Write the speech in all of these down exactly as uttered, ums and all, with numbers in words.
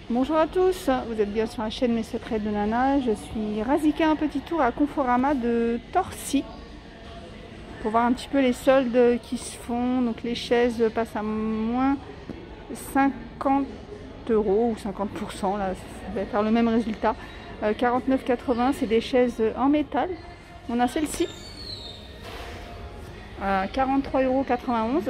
Bonjour à tous, vous êtes bien sur la chaîne Mes Secrets de Nana. Je suis Razika, un petit tour à Conforama de Torcy pour voir un petit peu les soldes qui se font. Donc les chaises passent à moins cinquante euros ou cinquante pour cent, là ça va faire le même résultat. euh, quarante-neuf quatre-vingts, c'est des chaises en métal. On a celle-ci à quarante-trois euros quatre-vingt-onze,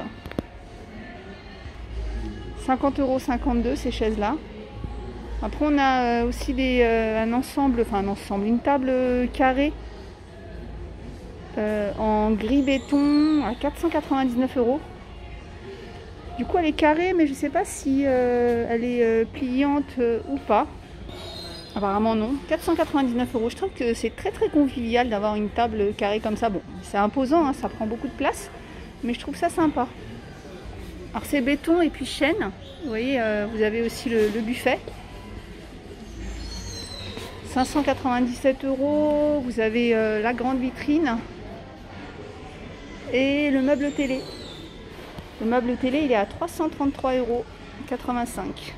cinquante euros cinquante-deux ces chaises là. Après on a aussi des, euh, un ensemble, enfin un ensemble, une table carrée euh, en gris béton à quatre cent quatre-vingt-dix-neuf euros. Du coup elle est carrée, mais je ne sais pas si euh, elle est euh, pliante euh, ou pas. Apparemment non. quatre cent quatre-vingt-dix-neuf euros. Je trouve que c'est très très convivial d'avoir une table carrée comme ça. Bon, c'est imposant, hein, ça prend beaucoup de place, mais je trouve ça sympa. Alors c'est béton et puis chêne. Vous voyez, euh, vous avez aussi le, le buffet. cinq cent quatre-vingt-dix-sept euros, vous avez euh, la grande vitrine et le meuble télé. Le meuble télé, il est à trois cent trente-trois euros quatre-vingt-cinq.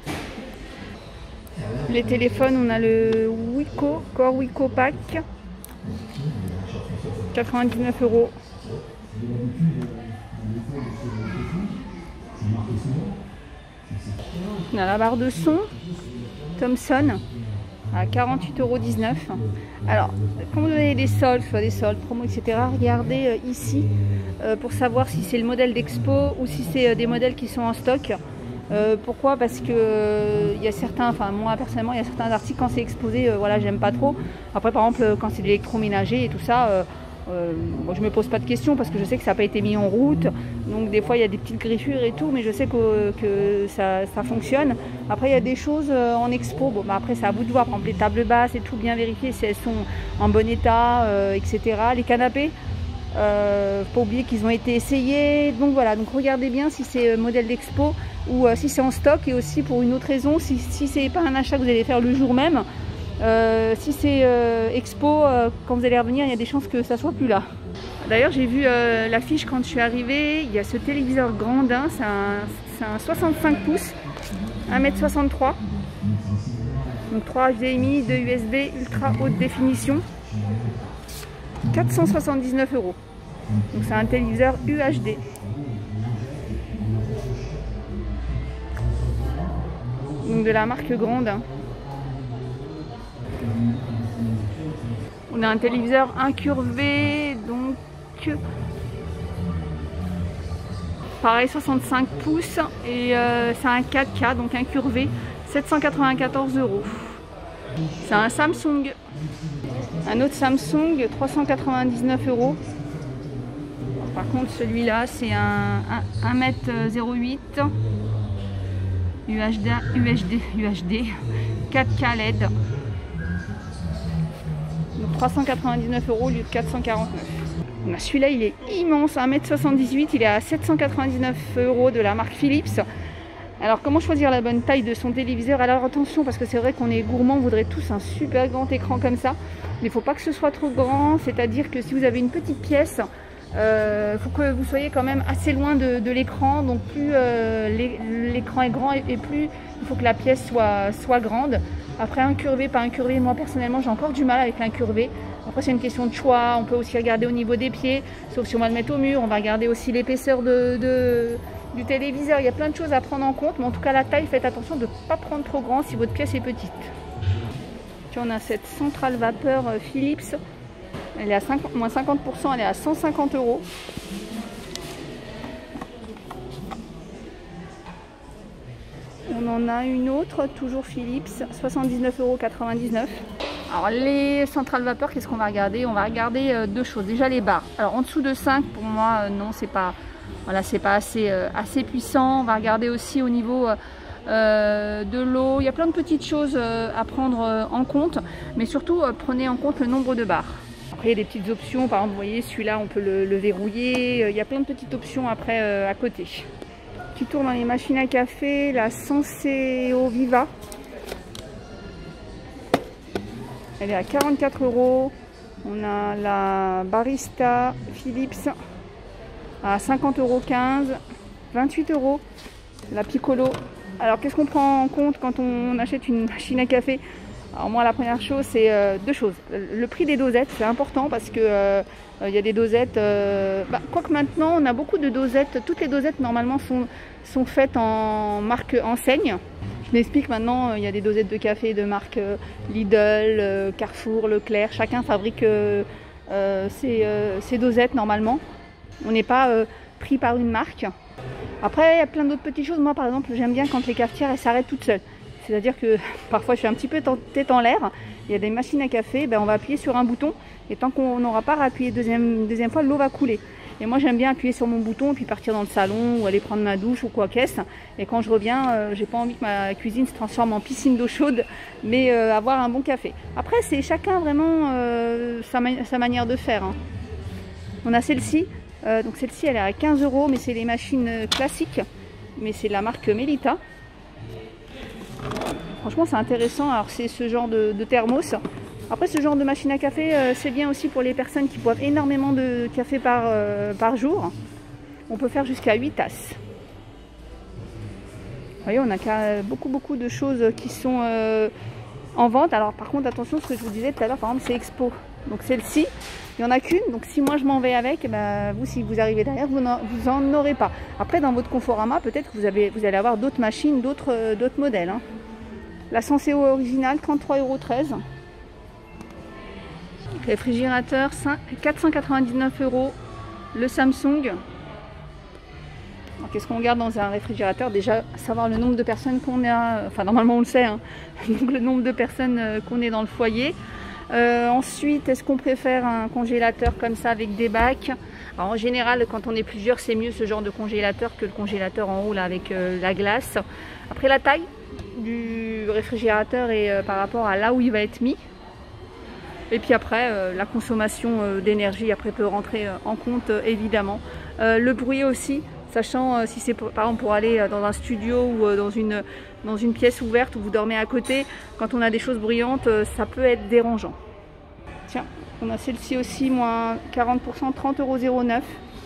Les téléphones, on a le Wiko, Core Wiko Pack, quatre-vingt-dix-neuf euros. On a la barre de son Thomson à quarante-huit euros dix-neuf. Alors, quand vous avez des soldes, soit des soldes, promos, et cetera, regardez euh, ici euh, pour savoir si c'est le modèle d'expo ou si c'est euh, des modèles qui sont en stock. Euh, pourquoi? Parce que euh, il y a certains, enfin moi personnellement, il y a certains articles quand c'est exposé, euh, voilà, j'aime pas trop. Après, par exemple, quand c'est de l'électroménager et tout ça, euh, euh, bon, je me pose pas de questions parce que je sais que ça n'a pas été mis en route. Donc des fois il y a des petites griffures et tout, mais je sais que, que ça, ça fonctionne. Après il y a des choses en expo, bon bah après c'est à vous de voir, par exemple les tables basses et tout, bien vérifier si elles sont en bon état, euh, et cetera. Les canapés, euh, faut pas oublier qu'ils ont été essayés. Donc voilà, donc regardez bien si c'est modèle d'expo ou euh, si c'est en stock, et aussi pour une autre raison, si, si c'est pas un achat que vous allez faire le jour même. Euh, si c'est euh, expo, euh, quand vous allez revenir, il y a des chances que ça soit plus là. D'ailleurs, j'ai vu euh, l'affiche quand je suis arrivée. Il y a ce téléviseur grandin, c'est un, un soixante-cinq pouces, un mètre soixante-trois. Donc trois H D M I, deux U S B, ultra haute définition. quatre cent soixante-dix-neuf euros. Donc c'est un téléviseur U H D. Donc de la marque Grandin. On a un téléviseur incurvé, donc pareil soixante-cinq pouces, et euh, c'est un quatre K, donc incurvé, sept cent quatre-vingt-quatorze euros. C'est un Samsung, un autre Samsung, trois cent quatre-vingt-dix-neuf euros. Par contre celui-là c'est un, un, un mètre zéro huit U H D, U H D, U H D, quatre K L E D. Donc trois cent quatre-vingt-dix-neuf euros au lieu de quatre cent quarante-neuf. Celui-là il est immense, un mètre soixante-dix-huit, il est à sept cent quatre-vingt-dix-neuf euros de la marque Philips. Alors comment choisir la bonne taille de son téléviseur? Alors attention, parce que c'est vrai qu'on est gourmand, on voudrait tous un super grand écran comme ça, mais il ne faut pas que ce soit trop grand, c'est-à-dire que si vous avez une petite pièce, il euh, faut que vous soyez quand même assez loin de, de l'écran. Donc plus euh, l'écran est grand et, et plus il faut que la pièce soit, soit grande. Après incurvé, pas incurvé, moi personnellement j'ai encore du mal avec l'incurvé. Après c'est une question de choix, on peut aussi regarder au niveau des pieds, sauf si on va le mettre au mur, on va regarder aussi l'épaisseur de, de, du téléviseur. Il y a plein de choses à prendre en compte, mais en tout cas la taille, faites attention de ne pas prendre trop grand si votre pièce est petite. Puis on a cette centrale vapeur Philips, elle est à cinquante, moins cinquante pour cent, elle est à cent cinquante euros. On en a une autre, toujours Philips, soixante-dix-neuf euros quatre-vingt-dix-neuf. Alors les centrales vapeur, qu'est-ce qu'on va regarder? On va regarder euh, deux choses. Déjà les barres. Alors en dessous de cinq, pour moi, euh, non, c'est pas, voilà, c'est pas assez, euh, assez puissant. On va regarder aussi au niveau euh, de l'eau. Il y a plein de petites choses euh, à prendre euh, en compte, mais surtout euh, prenez en compte le nombre de barres. Après il y a des petites options, par exemple, vous voyez, celui-là on peut le, le verrouiller. Il y a plein de petites options après euh, à côté. Qui tourne dans les machines à café, la Senseo Viva. Elle est à quarante-quatre euros. On a la Barista Philips à cinquante euros quinze, vingt-huit euros. La Piccolo Alors qu'est-ce qu'on prend en compte quand on achète une machine à café? Alors moi la première chose c'est euh, deux choses. Le prix des dosettes c'est important parce que euh, il y a des dosettes, euh, bah, quoique maintenant on a beaucoup de dosettes, toutes les dosettes normalement sont, sont faites en marque enseigne. Je m'explique maintenant, il y a des dosettes de café de marque euh, Lidl, euh, Carrefour, Leclerc, chacun fabrique euh, euh, ses, euh, ses dosettes normalement. On n'est pas euh, pris par une marque. Après il y a plein d'autres petites choses, moi par exemple j'aime bien quand les cafetières elles s'arrêtent toutes seules. C'est-à-dire que parfois je suis un petit peu tête en l'air, il y a des machines à café, ben on va appuyer sur un bouton et tant qu'on n'aura pas appuyé deuxième, deuxième fois, l'eau va couler. Et moi j'aime bien appuyer sur mon bouton et puis partir dans le salon ou aller prendre ma douche ou quoi qu'est-ce. Et quand je reviens, euh, j'ai pas envie que ma cuisine se transforme en piscine d'eau chaude, mais euh, avoir un bon café. Après c'est chacun vraiment euh, sa, ma sa manière de faire. Hein. On a celle-ci, euh, donc celle-ci elle est à quinze euros, mais c'est les machines classiques, mais c'est la marque Melita. Franchement c'est intéressant, alors c'est ce genre de, de thermos. Après ce genre de machine à café euh, c'est bien aussi pour les personnes qui boivent énormément de café par, euh, par jour. On peut faire jusqu'à huit tasses. Vous voyez on a beaucoup beaucoup de choses qui sont euh, en vente. Alors par contre attention, ce que je vous disais tout à l'heure, par exemple c'est Expo. Donc celle-ci, il n'y en a qu'une, donc si moi je m'en vais avec, ben, vous si vous arrivez derrière, vous n'en aurez pas. Après dans votre Conforama, peut-être que vous, avez, vous allez avoir d'autres machines, d'autres euh, d'autres modèles. Hein. La Senseo originale, trente-trois euros treize. Réfrigérateur, quatre cent quatre-vingt-dix-neuf euros. Le Samsung. Qu'est-ce qu'on regarde dans un réfrigérateur? Déjà, savoir le nombre de personnes qu'on a. Enfin, normalement, on le sait. Hein. Donc, le nombre de personnes qu'on est dans le foyer. Euh, ensuite, est-ce qu'on préfère un congélateur comme ça avec des bacs? Alors, en général, quand on est plusieurs, c'est mieux ce genre de congélateur que le congélateur en haut là, avec euh, la glace. Après, la taille du réfrigérateur et euh, par rapport à là où il va être mis. Et puis après, euh, la consommation euh, d'énergie après peut rentrer euh, en compte euh, évidemment. Euh, le bruit aussi, sachant euh, si c'est par exemple pour aller euh, dans un studio ou euh, dans, une, dans une pièce ouverte où vous dormez à côté, quand on a des choses bruyantes, euh, ça peut être dérangeant. Tiens, on a celle-ci aussi, moins quarante pour cent, trente euros zéro neuf.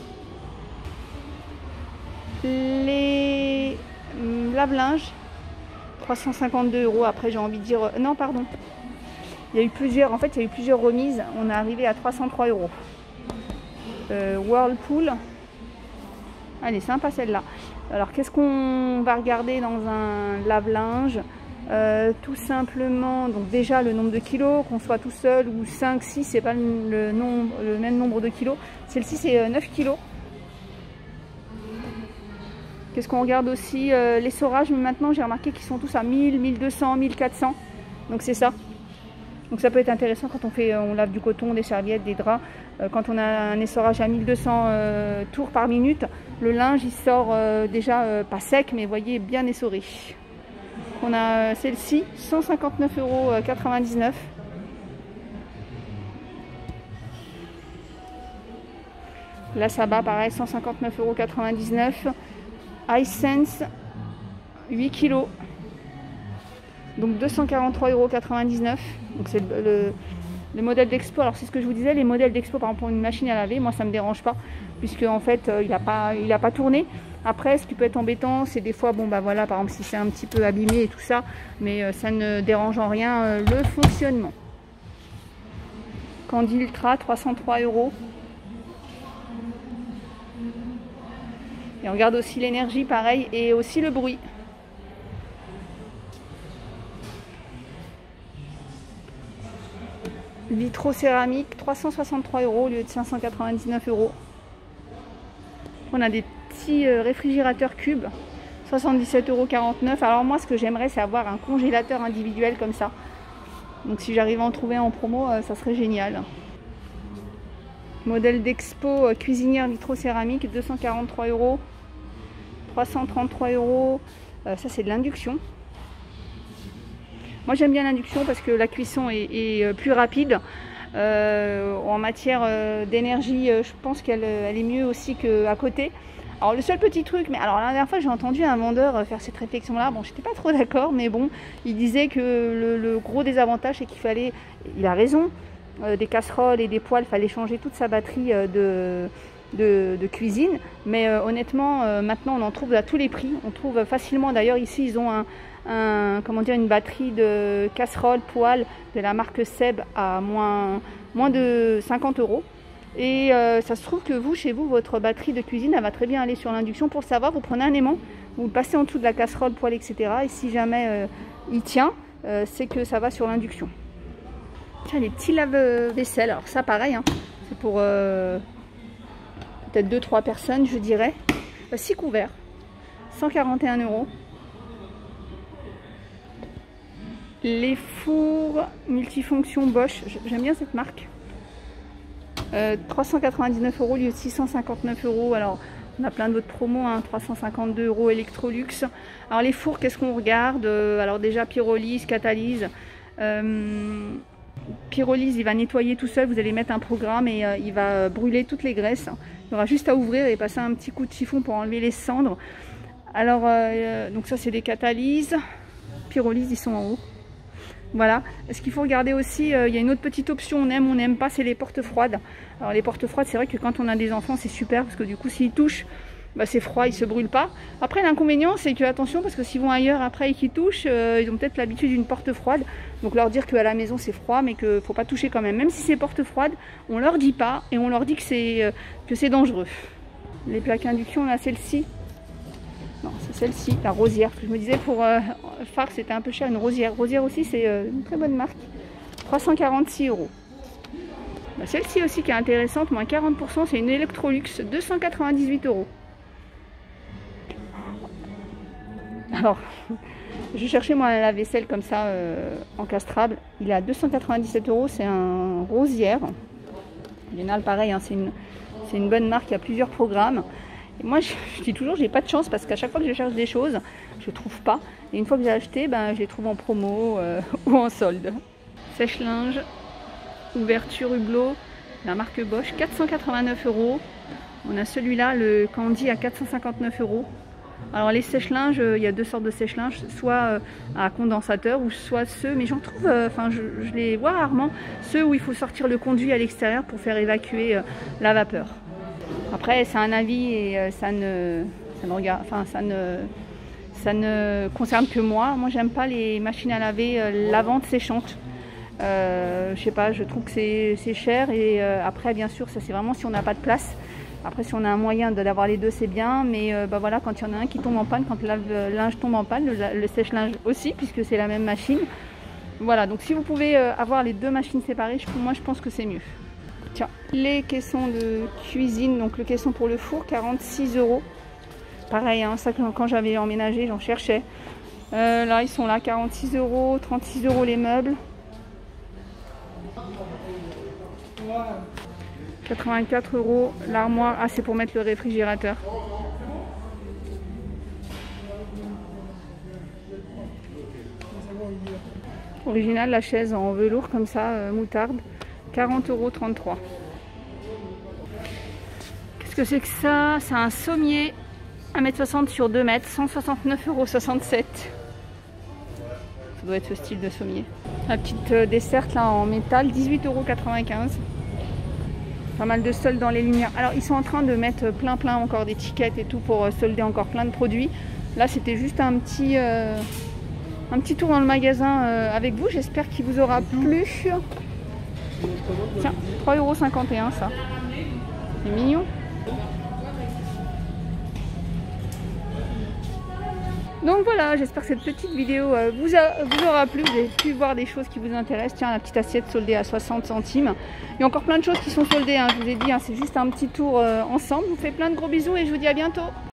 Les lave-linges, trois cent cinquante-deux euros. Après j'ai envie de dire, euh, non pardon. Il y a eu plusieurs, en fait, il y a eu plusieurs remises. On est arrivé à trois cent trois euros. Euh, Whirlpool. Elle est sympa celle-là. Alors, qu'est-ce qu'on va regarder dans un lave-linge? euh, Tout simplement, donc déjà le nombre de kilos, qu'on soit tout seul ou cinq, six, c'est pas le, le, nombre, le même nombre de kilos. Celle-ci, c'est neuf kilos. Qu'est-ce qu'on regarde aussi? euh, Les essorages, mais maintenant, j'ai remarqué qu'ils sont tous à mille, mille deux cents, mille quatre cents. Donc, c'est ça. Donc ça peut être intéressant quand on fait, on lave du coton, des serviettes, des draps. Euh, quand on a un essorage à mille deux cents euh, tours par minute, le linge il sort euh, déjà euh, pas sec, mais vous voyez bien essoré. On a celle-ci, cent cinquante-neuf euros quatre-vingt-dix-neuf. Là ça bat pareil, cent cinquante-neuf euros quatre-vingt-dix-neuf. Hisense, huit kilos. Donc deux cent quarante-trois euros quatre-vingt-dix-neuf. Donc c'est le, le, le modèle d'Expo. Alors c'est ce que je vous disais, les modèles d'Expo par exemple pour une machine à laver, moi ça me dérange pas, puisque en fait euh, il n'a pas, il a pas tourné. Après ce qui peut être embêtant, c'est des fois, bon bah voilà, par exemple si c'est un petit peu abîmé et tout ça, mais euh, ça ne dérange en rien euh, le fonctionnement. Candy Ultra, trois cent trois euros. Et on regarde aussi l'énergie, pareil, et aussi le bruit. Vitrocéramique, trois cent soixante-trois euros au lieu de cinq cent quatre-vingt-dix-neuf euros. On a des petits réfrigérateurs cubes, soixante-dix-sept euros quarante-neuf. Alors moi, ce que j'aimerais, c'est avoir un congélateur individuel comme ça. Donc si j'arrive à en trouver en promo, ça serait génial. Modèle d'Expo, cuisinière vitrocéramique, deux cent quarante-trois euros. trois cent trente-trois euros. Euh, ça, c'est de l'induction. Moi j'aime bien l'induction parce que la cuisson est, est plus rapide. Euh, en matière euh, d'énergie, euh, je pense qu'elle elle est mieux aussi qu'à côté. Alors le seul petit truc, mais alors la dernière fois j'ai entendu un vendeur faire cette réflexion là, bon j'étais pas trop d'accord, mais bon, il disait que le, le gros désavantage c'est qu'il fallait, il a raison, euh, des casseroles et des poêles, il fallait changer toute sa batterie euh, de, de, de cuisine. Mais euh, honnêtement, euh, maintenant on en trouve à tous les prix. On trouve facilement, d'ailleurs ici ils ont un, un, comment dire, une batterie de casserole poêle de la marque Seb à moins, moins de cinquante euros. Et euh, ça se trouve que vous, chez vous, votre batterie de cuisine, elle va très bien aller sur l'induction. Pour le savoir, vous prenez un aimant, vous le passez en dessous de la casserole, poêle, et cetera. Et si jamais euh, il tient, euh, c'est que ça va sur l'induction. Tiens, les petits lave-vaisselle. Alors ça, pareil, hein, c'est pour euh, peut-être deux trois personnes, je dirais. six couverts, cent quarante et un euros. Les fours multifonctions Bosch, j'aime bien cette marque. Euh, trois cent quatre-vingt-dix-neuf euros, lieu de six cent cinquante-neuf euros. Alors, on a plein d'autres promos, hein, trois cent cinquante-deux euros Electrolux. Alors, les fours, qu'est-ce qu'on regarde? euh, Alors, déjà, pyrolyse, catalyse. Euh, pyrolyse, il va nettoyer tout seul. Vous allez mettre un programme et euh, il va brûler toutes les graisses. Il y aura juste à ouvrir et passer un petit coup de chiffon pour enlever les cendres. Alors, euh, donc ça, c'est des catalyses. Pyrolyse, ils sont en haut. Voilà. Ce qu'il faut regarder aussi, euh, il y a une autre petite option, on aime, on n'aime pas, c'est les portes froides. Alors les portes froides, c'est vrai que quand on a des enfants, c'est super parce que du coup, s'ils touchent, bah, c'est froid, ils se brûlent pas. Après, l'inconvénient, c'est que attention, parce que s'ils vont ailleurs après et qu'ils touchent, euh, ils ont peut-être l'habitude d'une porte froide. Donc leur dire qu'à la maison c'est froid, mais qu'il ne faut pas toucher quand même. Même si c'est porte froide, on leur dit pas et on leur dit que c'est euh, que c'est dangereux. Les plaques induction, là, celle-ci. Non, c'est celle-ci, la Rosière. Je me disais pour euh, Phare, c'était un peu cher, une Rosière. Rosière aussi, c'est euh, une très bonne marque. trois cent quarante-six euros. Bah, celle-ci aussi qui est intéressante, moins quarante pour cent, c'est une Electrolux, deux cent quatre-vingt-dix-huit euros. Alors, je cherchais moi un lave-vaisselle comme ça, euh, encastrable. Il est à deux cent quatre-vingt-dix-sept euros, c'est un Rosière. Général, pareil, hein, c'est une, c'est une bonne marque, il y a plusieurs programmes. Et moi, je, je dis toujours, j'ai pas de chance parce qu'à chaque fois que je cherche des choses, je trouve pas. Et une fois que j'ai acheté, ben, je les trouve en promo euh, ou en solde. Sèche-linge, ouverture hublot, la marque Bosch, quatre cent quatre-vingt-neuf euros. On a celui-là, le Candy, à quatre cent cinquante-neuf euros. Alors les sèche-linges, euh, il y a deux sortes de sèche-linges, soit euh, à condensateur ou soit ceux, mais j'en trouve, enfin euh, je, je les vois rarement, ceux où il faut sortir le conduit à l'extérieur pour faire évacuer euh, la vapeur. Après, c'est un avis et euh, ça ne, ça ne regarde, enfin ça ne, ça ne concerne que moi. Moi, j'aime pas les machines à laver euh, lavantes séchantes. Euh, je sais pas, je trouve que c'est cher et euh, après, bien sûr, ça c'est vraiment si on n'a pas de place. Après, si on a un moyen d'avoir les deux, c'est bien, mais euh, bah voilà, quand il y en a un qui tombe en panne, quand le lave-linge tombe en panne, le, le sèche-linge aussi, puisque c'est la même machine. Voilà, donc si vous pouvez euh, avoir les deux machines séparées, je, moi je pense que c'est mieux. Tiens, les caissons de cuisine, donc le caisson pour le four, quarante-six euros. Pareil, hein, ça quand j'avais emménagé, j'en cherchais. Euh, là, ils sont là, quarante-six euros, trente-six euros les meubles. quatre-vingt-quatre euros l'armoire. Ah, c'est pour mettre le réfrigérateur. Original, la chaise en velours comme ça, euh, moutarde. quarante euros trente-trois. Qu'est-ce que c'est que ça? C'est un sommier un mètre soixante sur deux mètres, cent soixante-neuf euros soixante-sept. Ça doit être ce style de sommier. La petite euh, desserte là en métal, dix-huit euros quatre-vingt-quinze. Pas mal de soldes dans les lumières. Alors ils sont en train de mettre plein plein encore d'étiquettes et tout pour solder encore plein de produits. Là c'était juste un petit euh, un petit tour dans le magasin euh, avec vous. J'espère qu'il vous aura plu. Tiens, trois euros cinquante et un ça. C'est mignon. Donc voilà, j'espère que cette petite vidéo euh, vous, a, vous aura plu. Vous avez pu voir des choses qui vous intéressent. Tiens, la petite assiette soldée à soixante centimes. Il y a encore plein de choses qui sont soldées, hein, je vous ai dit, hein, c'est juste un petit tour euh, ensemble. Je vous fais plein de gros bisous et je vous dis à bientôt.